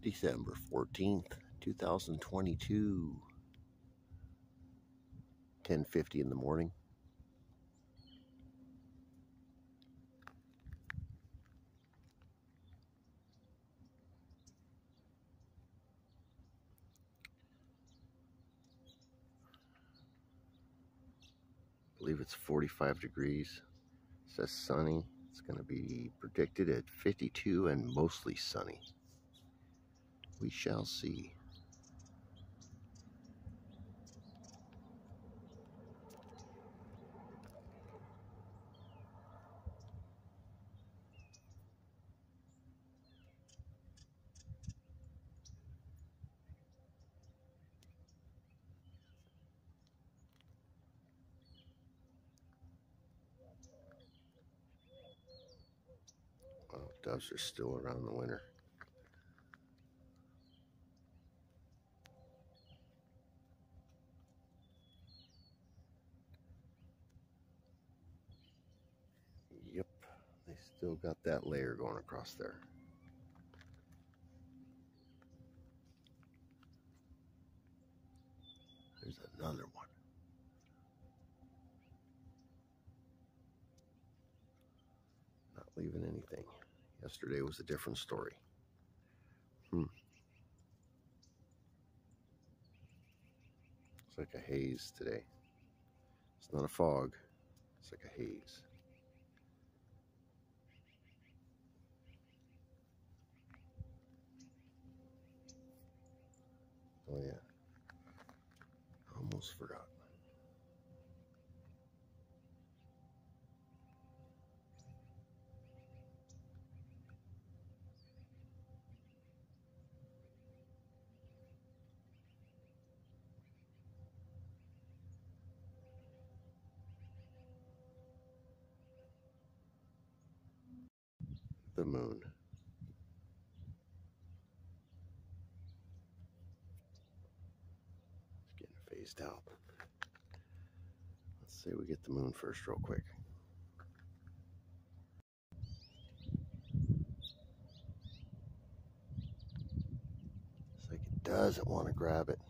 December 14th, 2022, 10:50 in the morning. I believe it's 45 degrees. It says sunny. It's going to be predicted at 52 and mostly sunny. We shall see. Oh, doves are still around the winter. Yep, they still got that layer going across there. There's another one. Not leaving anything. Yesterday was a different story. It's like a haze today. It's not a fog. It's like a haze. Oh yeah. Almost forgot. The moon. It's getting phased out. Let's say we get the moon first real quick. It's like it doesn't want to grab it.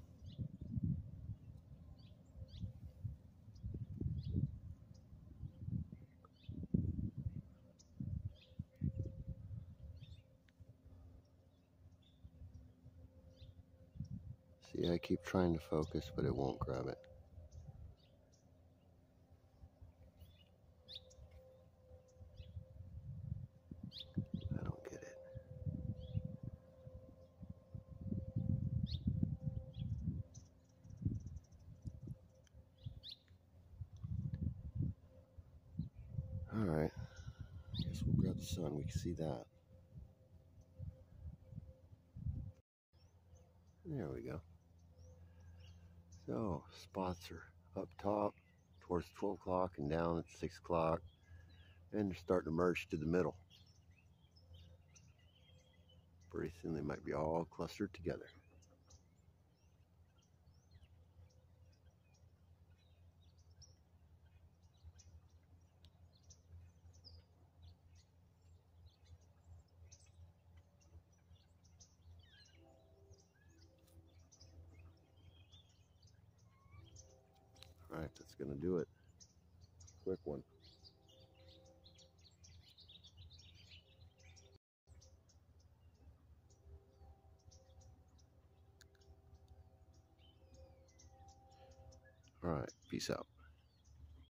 See, I keep trying to focus, but it won't grab it. I don't get it. Alright. I guess we'll grab the sun. We can see that. There we go. So, spots are up top towards 12 o'clock and down at 6 o'clock. And they're starting to merge to the middle. Pretty soon they might be all clustered together. Alright, that's going to do it. Quick one. Alright, peace out.